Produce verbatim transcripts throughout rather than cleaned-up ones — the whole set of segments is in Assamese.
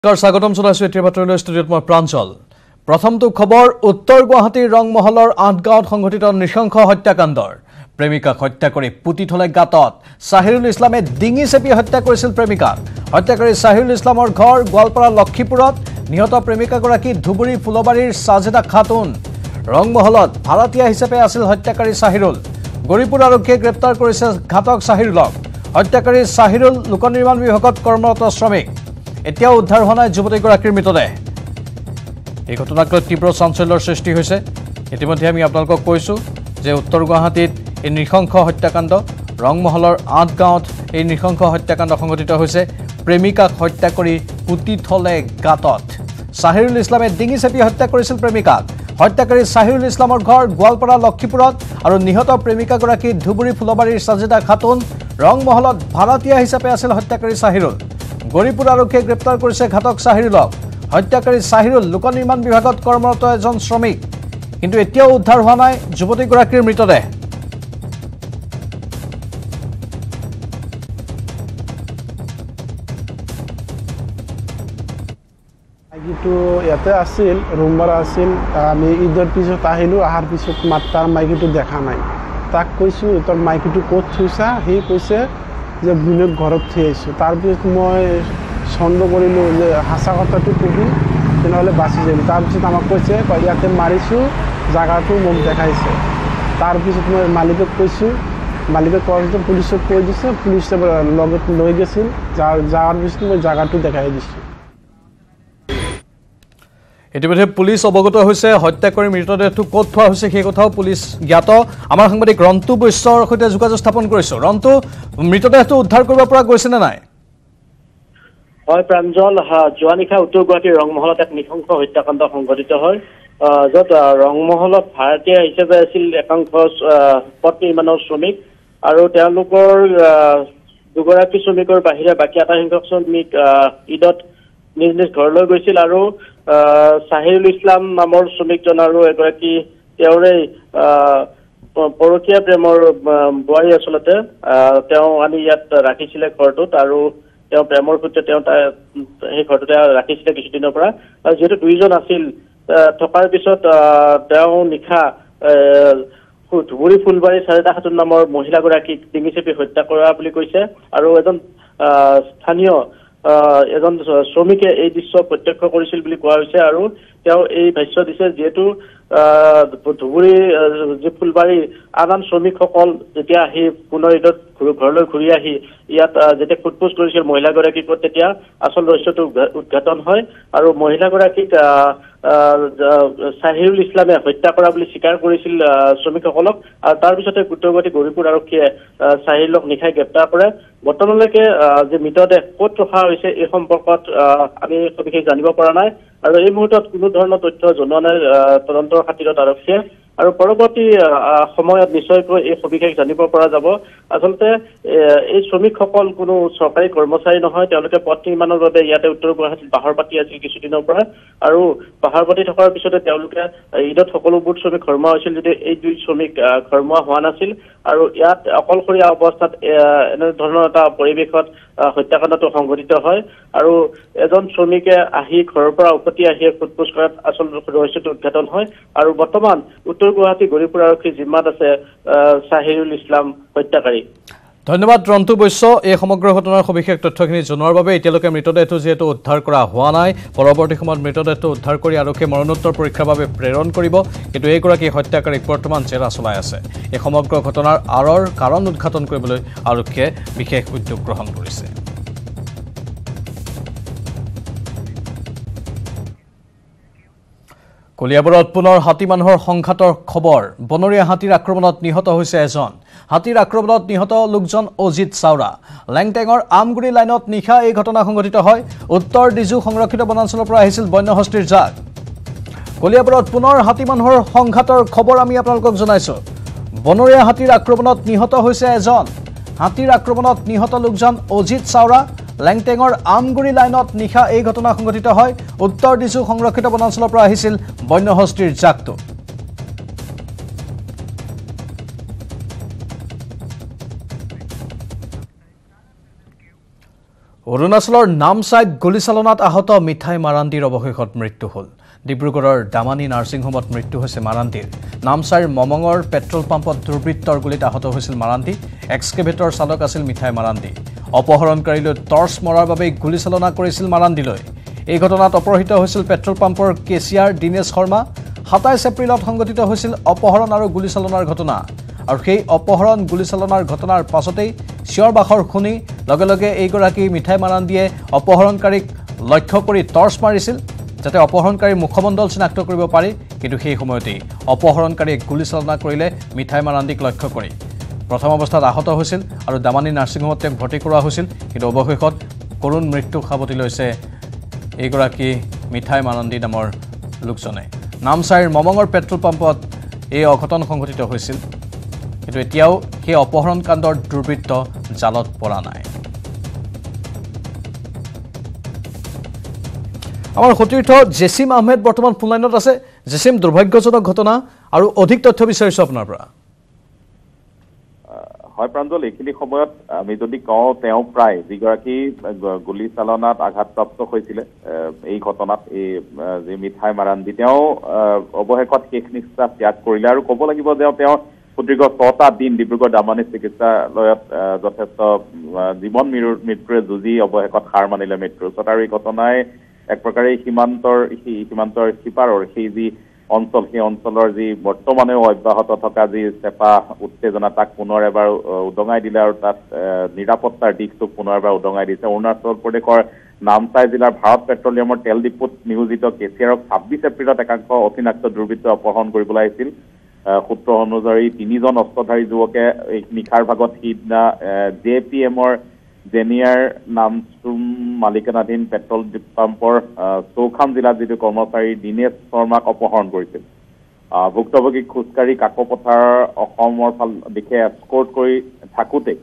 স্বাগতম জনাইছো এতিয়া বাতৰিলৈ ষ্টুডিঅ'ত মই প্ৰাঞ্জল প্ৰথমটো খবৰ উত্তৰ গুৱাহাটীৰ ৰংমহলৰ আঠ গাঁৱত সংঘটিত নৃশংস হত্যাকাণ্ডৰ প্ৰেমিকাক হত্যা কৰি পুতি থলে গাতত সাহিৰুল ইছলামে ডিঙি চেপি হত্যা কৰিছিল প্ৰেমিকাক হত্যাকাৰী সাহিৰুল ইছলামৰ ঘৰ গোৱালপাৰা লক্ষীপুৰত নিহত প্ৰেমিকাগৰাকী ধুবুৰী ফুলবাৰীৰ সাজেদা খাতুন ৰংমহলত ভাড়াতীয়া হিচাপে আছিল হত্যাকাৰী সাহিৰুল গৰিপুৰ আৰক্ষীয়ে গ্ৰেপ্তাৰ কৰিছে ঘাতক সাহিৰুলক হত্যাকাৰী সাহিৰুল লোকনিৰ্মাণ বিভাগত কৰ্মৰত শ্ৰমিক এতিয়াও উদ্ধাৰ হোৱা নাই যুৱতীগৰাকীৰ মৃতদেহ এই ঘটনাক লৈ তীব্ৰ চাঞ্চল্যৰ সৃষ্টি হৈছে ইতিমধ্যে আমি আপোনালোকক কৈছো যে উত্তৰ গুৱাহাটীত এই নৃশংস হত্যাকাণ্ড ৰংমহলৰ আঠ গাঁৱত এই নৃশংস হত্যাকাণ্ড সংঘটিত হৈছে প্ৰেমিকাক হত্যা কৰি পুতি থলে গাতত সাহিৰুল ইছলামে ডিঙি চেপি হত্যা কৰিছিল প্ৰেমিকাক হত্যাকাৰী সাহিৰুল ইছলামৰ ঘৰ গোৱালপাৰা লক্ষীপুৰত আৰু নিহত প্ৰেমিকাগৰাকী ধুবুৰী ফুলবাৰীৰ সাজেদা খাতুন ৰংমহলত ভাড়াতীয়া হিচাপে আছিল হত্যাকাৰী সাহিৰুল গৰিপুৰ আৰক্ষীয়ে গ্ৰেপ্তাৰ কৰিছে ঘাতক সাহিৰুলক হত্যাকাৰী সাহিৰুল লোকনিৰ্মাণ বিভাগত কৰ্মৰত এজন শ্ৰমিক কিন্তু এতিয়াও উদ্ধাৰ হোৱা নাই যুৱতীগৰাকীৰ মৃতদেহ মাইকীটো ইয়াতে আছিল ৰুমবাৰ আছিল আমি ঈদৰ পিছত আহিলোঁ অহাৰ পিছত মাত্ৰাৰ মাইকীটো দেখা নাই তাক কৈছোঁ তোৰ মাইকীটো ক'ত থৈছা সি কৈছে যে বিনক ঘৰত থৈ আহিছোঁ তাৰপিছত মই সন্দেহ কৰিলোঁ যে সঁচা কথাটো কবি তেনেহ'লে বাচি যাবি তাৰপিছত আমাক কৈছে ইয়াতে মাৰিছোঁ জাগাটো মোক দেখাইছে তাৰপিছত মই মালিকক কৈছোঁ মালিকে কোৱাৰ পিছত পুলিচক কৈ দিছে পুলিচে লগত লৈ গৈছিল যোৱাৰ পিছত মই জাগাটো দেখাই দিছোঁ ইতিমধ্যে পুলিচ অৱগত হৈছে হত্যাকাৰী মৃতদেহটো ক'ত থোৱা হৈছে সেই কথাও পুলিচ জ্ঞাত আমাৰ সাংবাদিক ৰন্তু বৈশ্যৰ সৈতে যোগাযোগ স্থাপন কৰিছো ৰন্তু মৃতদেহটো উদ্ধাৰ কৰিব পৰা গৈছে নে নাই হয় প্ৰাঞ্জল যোৱা নিশা উত্তৰ গুৱাহাটীৰ ৰংমহলত এক নৃশংস হত্যাকাণ্ড সংঘটিত হয় য'ত ৰংমহলত ভাড়াতীয়া হিচাপে আছিল একাংশ পথ নিৰ্মাণৰ শ্ৰমিক আৰু তেওঁলোকৰ দুগৰাকী শ্ৰমিকৰ বাহিৰে বাকী এটা সংখ্যক শ্ৰমিক ঈদত নিজ নিজ ঘৰলৈ গৈছিল আৰু সাহিৰুল ইছলাম নামৰ শ্ৰমিকজন আৰু এগৰাকী তেওঁৰে পৰকীয়া প্ৰেমৰ বোৱাৰী আচলতে তেওঁ আনি ইয়াত ৰাখিছিলে ঘৰটোত আৰু তেওঁ প্ৰেমৰ সূত্ৰে তেওঁ সেই ঘৰটোতে ৰাখিছিলে কিছুদিনৰ পৰা আৰু যিহেতু দুইজন আছিল থকাৰ পিছত তেওঁ নিশা ধুবুৰী ফুলবাৰী সাজেদা খাতুন নামৰ মহিলাগৰাকীক ডিঙি চেপি হত্যা কৰা বুলি কৈছে আৰু এজন স্থানীয় এজন শ্ৰমিকে এই দৃশ্য প্ৰত্যক্ষ কৰিছিল বুলি কোৱা হৈছে আৰু তেওঁ এই ভাষ্য দিছে যিহেতু ধুবুৰী যি ফুলবাৰী আন আন শ্ৰমিকসকল যেতিয়া আহি পুনৰ ঈদত ঘৰলৈ ঘূৰি আহি ইয়াত যেতিয়া সোধপোছ কৰিছিল মহিলাগৰাকীক তেতিয়া আচল ৰহস্যটো উদ্ঘাটন হয় আৰু মহিলাগৰাকীক সাহিৰুল ইছলামে হত্যা কৰা বুলি স্বীকাৰ কৰিছিল শ্ৰমিকসকলক আৰু তাৰপিছতে উত্তৰ গুৱাহাটী গৰিপুৰ আৰক্ষীয়ে সাহিৰুলক নিশাই গ্ৰেপ্তাৰ কৰে বৰ্তমানলৈকে যে মৃতদেহ ক'ত ৰখা হৈছে এই সম্পৰ্কত আমি সবিশেষ জানিব পৰা নাই আৰু এই মুহূৰ্তত কোনো ধৰণৰ তথ্য জনোৱা নাই তদন্তৰ খাতিৰত আৰক্ষীয়ে আৰু পৰৱৰ্তী সময়ত নিশ্চয়কৈ এই সবিশেষ জানিব পৰা যাব আচলতে এই শ্ৰমিকসকল কোনো চৰকাৰী কৰ্মচাৰী নহয় তেওঁলোকে পথ নিৰ্মাণৰ বাবে ইয়াতে উত্তৰ গুৱাহাটীত বাহৰ পাতি আছিল কিছুদিনৰ পৰা আৰু বাহৰ পাতি থকাৰ পিছতে তেওঁলোকে ঈদত সকলোবোৰ শ্ৰমিক ঘৰমুৱা হৈছিল যদি এই দুই শ্ৰমিক ঘৰমুৱা হোৱা নাছিল আৰু ইয়াত অকলশৰীয়া অৱস্থাত এনেধৰণৰ এটা পৰিৱেশত হত্যাকাণ্ডটো সংঘটিত হয় আৰু এজন শ্ৰমিকে আহি ঘৰৰ পৰা উভতি আহি সোধপোছ কৰাত আচল ৰহস্যটো উদ্ঘাটন হয় আৰু বৰ্তমান উত্তৰ গুৱাহাটী গৰিপুৰ আৰক্ষীৰ জিম্মাত আছে সাহিৰুল ইছলাম হত্যাকাৰী ধন্যবাদ ৰন্তু বৈশ্য এই সমগ্ৰ ঘটনাৰ সবিশেষ তথ্যখিনি জনোৱাৰ বাবে এতিয়ালৈকে মৃতদেহটো যিহেতু উদ্ধাৰ কৰা হোৱা নাই পৰৱৰ্তী সময়ত মৃতদেহটো উদ্ধাৰ কৰি আৰক্ষীয়ে মৰণোত্তৰ পৰীক্ষাৰ বাবে প্ৰেৰণ কৰিব কিন্তু এইগৰাকী হত্যাকাৰীক বৰ্তমান জেৰা চলাই আছে এই সমগ্ৰ ঘটনাৰ আঁৰৰ কাৰণ উদ্ঘাটন কৰিবলৈ আৰক্ষীয়ে বিশেষ উদ্যোগ গ্ৰহণ কৰিছে কলিয়াবৰত পুনৰ হাতী মানুহৰ সংঘাতৰ খবৰ বনৰীয়া হাতীৰ আক্ৰমণত নিহত হৈছে এজন হাতীৰ আক্ৰমণত নিহত লোকজন অজিত চাওৰা লেংটেঙৰ আমগুৰি লাইনত নিশা এই ঘটনা সংঘটিত হয় উত্তৰ ডিজু সংৰক্ষিত বনাঞ্চলৰ পৰা আহিছিল বন্যহস্তীৰ জাক কলিয়াবৰত পুনৰ হাতী মানুহৰ সংঘাতৰ খবৰ আমি আপোনালোকক জনাইছো বনৰীয়া হাতীৰ আক্ৰমণত নিহত হৈছে এজন হাতীৰ আক্ৰমণত নিহত লোকজন অজিত চাওৰা লেংটেঙৰ আমগুৰি লাইনত নিশা এই ঘটনা সংঘটিত হয় উত্তৰ ডিজু সংৰক্ষিত বনাঞ্চলৰ পৰা আহিছিল বন্যহস্তীৰ জাকটো অৰুণাচলৰ নামচাইত গুলীচালনাত আহত মিঠাই মাৰাণ্ডীৰ অৱশেষত মৃত্যু হ'ল। ডিব্ৰুগড়ৰ দামানী নাৰ্ছিং হোমত মৃত্যু হৈছে মাৰাণ্ডীৰ। নামচাইৰ মমঙৰ পেট্ৰল পাম্পত দুৰ্বৃত্তৰ গুলীত আহত হৈছিল মাৰাণ্ডী। এক্সকেভেটৰ চালক আছিল মিঠাই মাৰাণ্ডী। অপহৰণকাৰীলৈ টৰ্চ মৰাৰ বাবে গুলীচালনা কৰিছিল মাৰাণ্ডীলৈ। এই ঘটনাত অপহৃত হৈছিল পেট্ৰল পাম্পৰ কেচিয়াৰ দিনেশ শৰ্মা। সাতাইছ এপ্ৰিলত সংঘটিত হৈছিল অপহৰণ আৰু গুলীচালনাৰ ঘটনা। আৰু সেই অপহৰণ গুলীচালনাৰ ঘটনাৰ পাছতেই চিঞৰ বাখৰ শুনি লগে লগে এইগৰাকী মিঠাই মাৰাণ্ডীয়ে অপহৰণকাৰীক লক্ষ্য কৰি টৰ্চ মাৰিছিল যাতে অপহৰণকাৰীৰ মুখমণ্ডল চিনাক্ত কৰিব পাৰি। কিন্তু সেই সময়তেই অপহৰণকাৰীয়ে গুলীচালনা কৰিলে মিঠাই মাৰাণ্ডীক লক্ষ্য কৰি। প্ৰথম অৱস্থাত আহত হৈছিল আৰু দামানী নাৰ্ছিং হোমত তেওঁক ভৰ্তি কৰোৱা হৈছিল। কিন্তু অৱশেষত কৰুণ মৃত্যুক সাৱটি লৈছে এইগৰাকী মিঠাই মাৰাণ্ডী নামৰ লোকজনে। নামচাইৰ মমঙৰ পেট্ৰল পাম্পত এই অঘটন সংঘটিত হৈছিল। কিন্তু এতিয়াও সেই অপহৰণ কাণ্ডৰ দুৰ্বৃত্ত জালত পৰা নাই। আমাৰ সতীৰ্থ জেচিম আহমেদ বৰ্তমান ফোন লাইনত আছে। জেচিম, দুৰ্ভাগ্যজনক ঘটনা আৰু অধিক তথ্য বিচাৰিছোঁ আপোনাৰ পৰা। হয় প্ৰাঞ্জল, এইখিনি সময়ত আমি যদি কওঁ তেওঁ প্ৰায় যিগৰাকী গুলীচালনাত আঘাতপ্ৰাপ্ত হৈছিলে এই ঘটনাত এই যি মিঠাই মাৰাণ্ডী, তেওঁ অৱশেষত শেষ নিশ্বাস ত্যাগ কৰিলে। আৰু ক'ব লাগিব যে তেওঁ সুদীৰ্ঘ ছটা দিন ডিব্ৰুগড় দামানী চিকিৎসালয়ত যথেষ্ট জীৱন মৃত্যুৰে যুঁজি অৱশেষত হাৰ মানিলে মৃত্যুৰ ওচৰত। আৰু এই ঘটনাই এক প্ৰকাৰে সীমান্তৰ সীমান্তৰ সিপাৰৰ সেই যি অঞ্চল, সেই অঞ্চলৰ যি বৰ্তমানেও অব্যাহত থকা যি চেপা উত্তেজনা তাক পুনৰ এবাৰ উদঙাই দিলে আৰু তাত নিৰাপত্তাৰ দিশটোক পুনৰ এবাৰ উদঙাই দিছে। অৰুণাচল প্ৰদেশৰ নামচাই জিলাৰ ভাৰত পেট্ৰলিয়ামৰ তেল ডিপুত নিয়োজিত কেচিয়াৰক ছাব্বিছ এপ্ৰিলত একাংশ অচিনাক্ত দুৰ্বৃত্তই অপহৰণ কৰিবলৈ আহিছিল। সূত্ৰ অনুযায়ী তিনিজন অস্ত্ৰধাৰী যুৱকে নিশাৰ ভাগত সিদিনা জে পি এমৰ জেনিয়াৰ নামচুম মালিকানাধীন পেট্ৰল পাম্পৰ চৌখাম জিলাত যিটো কৰ্মচাৰী দিনেশ শৰ্মাক অপহৰণ কৰিছিল। ভুক্তভোগীক খোজকাঢ়ি কাকপথাৰ অসমৰ ফাল দিশে এস্কৰ্ট কৰি থাকোঁতে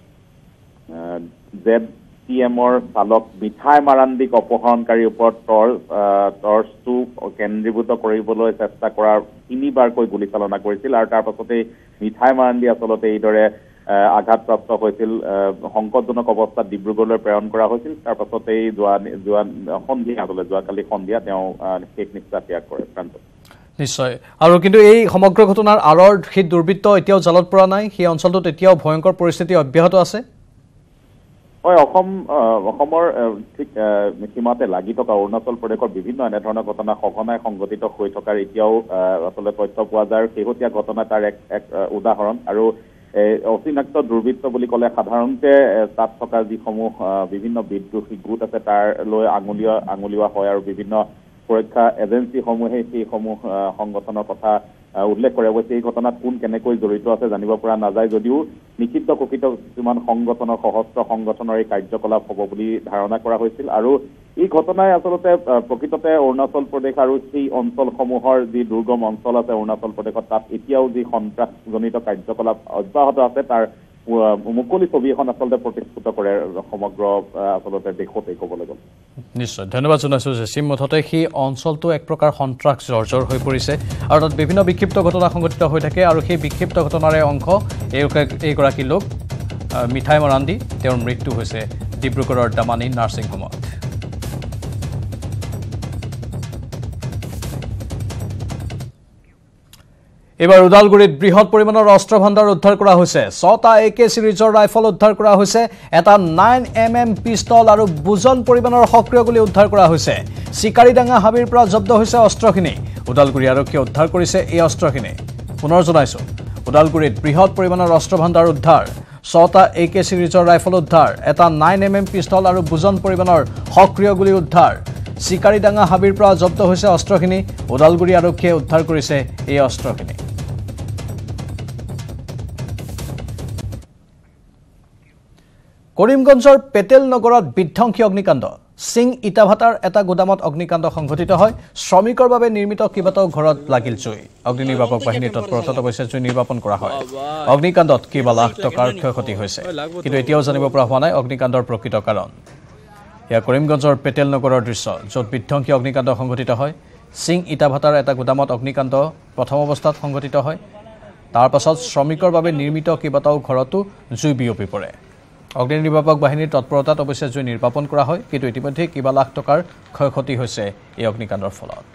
জেড পি এমৰ চালক মিঠাই মাৰাণ্ডীক অপহৰণকাৰীৰ ওপৰত টৰ্চ টৰ্চটো কেন্দ্ৰীভূত কৰিবলৈ চেষ্টা কৰাৰ তিনিবাৰকৈ গুলীচালনা কৰিছিল। আৰু তাৰ পাছতেই মিঠাই মাৰাণ্ডী আচলতে এইদৰে আঘাতপ্ৰাপ্ত হৈছিল। সংকটজনক অৱস্থাত ডিব্ৰুগড়লৈ প্ৰেৰণ কৰা হৈছিল। তাৰ পাছতেই যোৱা যোৱা সন্ধিয়া আচলতে যোৱাকালি সন্ধিয়া তেওঁ শেষ নিশ্বাস ত্যাগ কৰে। নিশ্চয়। আৰু কিন্তু এই সমগ্ৰ ঘটনাৰ আঁৰৰ সেই দুৰ্বৃত্ত এতিয়াও জালত পৰা নাই। সেই অঞ্চলটোত এতিয়াও ভয়ংকৰ পৰিস্থিতি অব্যাহত আছে। হয়, অসম অসমৰ ঠিক সীমাতে লাগি থকা অৰুণাচল প্ৰদেশৰ বিভিন্ন এনেধৰণৰ ঘটনা সঘনাই সংঘটিত হৈ থকাৰ এতিয়াও আচলতে তথ্য পোৱা যায়। আৰু শেহতীয়া ঘটনা তাৰ এক এক উদাহৰণ। আৰু অচিনাক্ত দুৰ্বৃত্ত বুলি ক'লে সাধাৰণতে তাত থকা যিসমূহ বিভিন্ন বিদ্ৰোহী গোট আছে তাৰ লৈ আঙুলিওৱা আঙুলিওৱা হয়। আৰু বিভিন্ন সুৰক্ষা এজেঞ্চিসমূহে সেইসমূহ সংগঠনৰ কথা উল্লেখ কৰে। অৱশ্যে এই ঘটনাত কোন কেনেকৈ জড়িত আছে জানিব পৰা নাযায় যদিও নিষিদ্ধ ঘোষিত কিছুমান সংগঠনৰ সশস্ত্ৰ সংগঠনৰ এই কাৰ্যকলাপ হ'ব বুলি ধাৰণা কৰা হৈছিল। আৰু এই ঘটনাই আচলতে প্ৰকৃততে অৰুণাচল প্ৰদেশ আৰু সেই অঞ্চলসমূহৰ যি দুৰ্গম অঞ্চল আছে অৰুণাচল প্ৰদেশত তাত এতিয়াও যি সন্ত্ৰাসজনিত কাৰ্যকলাপ অব্যাহত আছে তাৰ মুকলি ছবি এখন আচলতে প্ৰতিষ্ঠিত কৰে সমগ্ৰ আচলতে দেশতে ক'বলৈ গ'লে। নিশ্চয় ধন্যবাদ জনাইছোঁ জেচিম। মুঠতে সেই অঞ্চলটো এক প্ৰকাৰ সন্ত্ৰাস জৰ্জৰ হৈ পৰিছে আৰু তাত বিভিন্ন বিক্ষিপ্ত ঘটনা সংঘটিত হৈ থাকে। আৰু সেই বিক্ষিপ্ত ঘটনাৰে অংশ এই এইগৰাকী লোক মিঠাই মাৰাণ্ডী, তেওঁৰ মৃত্যু হৈছে ডিব্ৰুগড়ৰ দামানী নাৰ্ছিং হোমত। এবাৰ ওদালগুৰিত বৃহৎ পৰিমাণৰ অস্ত্ৰ ভাণ্ডাৰ উদ্ধাৰ কৰা হৈছে। ছটা এ কে চিৰিজৰ ৰাইফল উদ্ধাৰ কৰা হৈছে। এটা নাইন এম এম পিষ্টল আৰু বুজন পৰিমাণৰ সক্ৰিয় গুলী উদ্ধাৰ কৰা হৈছে। চিকাৰীডাঙা হাবিৰ পৰা জব্দ হৈছে অস্ত্ৰখিনি। ওদালগুৰি আৰক্ষীয়ে উদ্ধাৰ কৰিছে এই অস্ত্ৰখিনি। পুনৰ জনাইছোঁ, ওদালগুৰিত বৃহৎ পৰিমাণৰ অস্ত্ৰ ভাণ্ডাৰ উদ্ধাৰ, ছটা এ কে চিৰিজৰ ৰাইফল উদ্ধাৰ, এটা নাইন এম এম পিষ্টল আৰু বুজন পৰিমাণৰ সক্ৰিয় গুলী উদ্ধাৰ। চিকাৰীডাঙা হাবিৰ পৰা জব্দ হৈছে অস্ত্ৰখিনি। ওদালগুৰি আৰক্ষীয়ে উদ্ধাৰ কৰিছে এই অস্ত্ৰখিনি। কৰিমগঞ্জৰ পেটেল নগৰত বিধ্বংসী অগ্নিকাণ্ড। সিং ইটাভাটাৰ এটা গোদামত অগ্নিকাণ্ড সংঘটিত হয়। শ্ৰমিকৰ বাবে নিৰ্মিত কেইবাটাও ঘৰত লাগিল জুই। অগ্নি নিৰ্বাপক বাহিনীৰ তৎপৰতাত অৱশ্যে জুই নিৰ্বাপন কৰা হয়। অগ্নিকাণ্ডত কেইবা লাখ টকাৰ ক্ষয়ক্ষতি হৈছে। কিন্তু এতিয়াও জানিব পৰা হোৱা নাই অগ্নিকাণ্ডৰ প্ৰকৃত কাৰণ। এয়া কৰিমগঞ্জৰ পেটেল নগৰৰ দৃশ্য, য'ত বিধ্বংসী অগ্নিকাণ্ড সংঘটিত হয়। সিং ইটাভাটাৰ এটা গোদামত অগ্নিকাণ্ড প্ৰথম অৱস্থাত সংঘটিত হয়। তাৰ পাছত শ্ৰমিকৰ বাবে নিৰ্মিত কেইবাটাও ঘৰতো জুই বিয়পি পৰে। অগ্নি নিৰ্বাপক বাহিনীৰ তৎপৰতাত অৱশ্যে জুই নিৰ্বাপন কৰা হয় কিন্তু ইতিমধ্যে কিবা লাখ টকাৰ ক্ষয়ক্ষতি হৈছে এই অগ্নিকাণ্ডৰ ফলত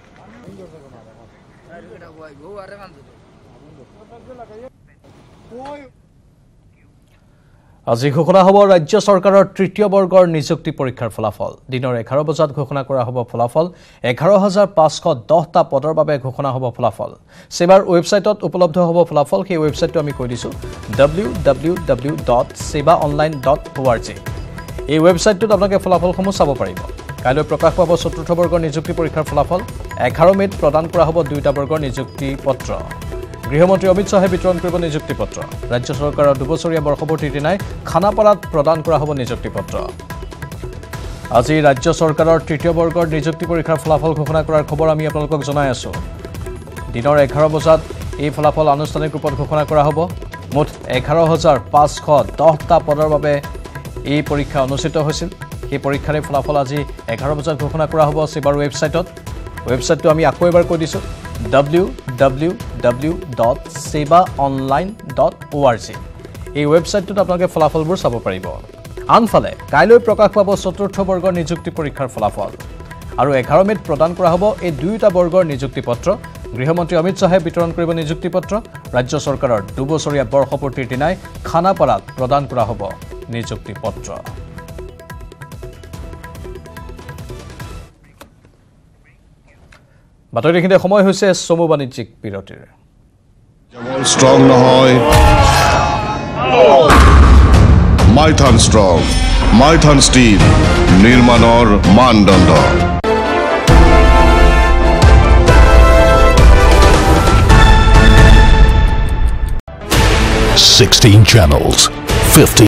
আজি ঘোষণা হ'ব ৰাজ্য চৰকাৰৰ তৃতীয় বৰ্গৰ নিযুক্তি পৰীক্ষাৰ ফলাফল দিনৰ এঘাৰ বজাত ঘোষণা কৰা হ'ব ফলাফল এঘাৰ হাজাৰ পাঁচশ দহটা পদৰ বাবে ঘোষণা হ'ব ফলাফল সেবাৰ ৱেবছাইটত উপলব্ধ হ'ব ফলাফল সেই ৱেবছাইটটো আমি কৈ দিছো W W W dot seva online dot org এই ৱেবছাইটটোত আপোনালোকে ফলাফলসমূহ চাব পাৰিব কাইলৈ প্ৰকাশ পাব চতুৰ্থ বৰ্গৰ নিযুক্তি পৰীক্ষাৰ ফলাফল এঘাৰ মে'ত প্ৰদান কৰা হ'ব দুইটা বৰ্গৰ নিযুক্তি পত্ৰ গৃহমন্ত্ৰী অমিত শাহে বিতৰণ কৰিব নিযুক্তি পত্ৰ ৰাজ্য চৰকাৰৰ দুবছৰীয়া বৰ্ষপূৰ্তিৰ দিনাই খানাপাৰাত প্ৰদান কৰা হ'ব নিযুক্তি পত্ৰ আজি ৰাজ্য চৰকাৰৰ তৃতীয় বৰ্গৰ নিযুক্তি পৰীক্ষাৰ ফলাফল ঘোষণা কৰাৰ খবৰ আমি আপোনালোকক জনাই আছো দিনৰ এঘাৰ বজাত এই ফলাফল আনুষ্ঠানিক ৰূপত ঘোষণা কৰা হ'ব মুঠ এঘাৰ হাজাৰ পাঁচশ দহটা পদৰ বাবে এই পৰীক্ষা অনুষ্ঠিত হৈছিল এই পৰীক্ষাৰ ফলাফল আজি এঘাৰ বজাত ঘোষণা কৰা হ'ব সেবাৰ ৱেবছাইটত ৱেবছাইটটো আমি আকৌ এবাৰ কৈ দিছো W W W dot seva online dot org এই ৱেবছাইটটোত আপোনালোকে ফলাফলবোৰ চাব পাৰিব আনফালে কাইলৈ প্ৰকাশ পাব চতুৰ্থ বৰ্গৰ নিযুক্তি পৰীক্ষাৰ ফলাফল আৰু এঘাৰ মে'ত প্ৰদান কৰা হ'ব এই দুইটা বৰ্গৰ নিযুক্তি পত্ৰ গৃহমন্ত্ৰী অমিত শাহে বিতৰণ কৰিব নিযুক্তি পত্ৰ ৰাজ্য চৰকাৰৰ দুবছৰীয়া বৰ্ষপূৰ্তিৰ দিনাই খানাপাৰাত প্ৰদান কৰা হ'ব নিযুক্তি পত্ৰ বাতৰি দেখিলে সময় হৈছে চমু বাণিজ্যিক বিৰতিৰ ষ্ট্ৰং নহয় মাইথান ষ্ট্ৰং মাইথান ষ্টীল নিৰ্মাণৰ মানদণ্ড sixteen channels, fifty